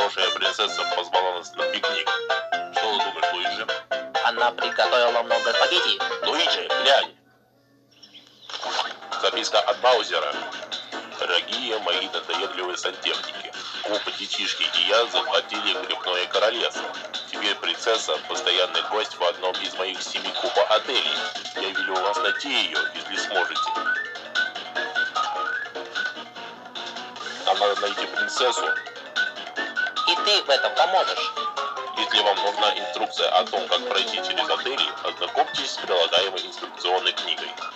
хорошая принцесса позвала нас на пикник. Что ты думаешь, Луиджи? Она приготовила много спагетти. Луиджи, глянь! Записка от Баузера. Дорогие мои надоедливые сантехники, оба детишки и я захватили грибное королевство. Теперь принцесса – постоянный гость в одном из моих 7 купа отелей. Я велю вас найти ее, если сможете. Нам надо найти принцессу. И ты в этом поможешь. Если вам нужна инструкция о том, как пройти через отели, ознакомьтесь с прилагаемой инструкционной книгой.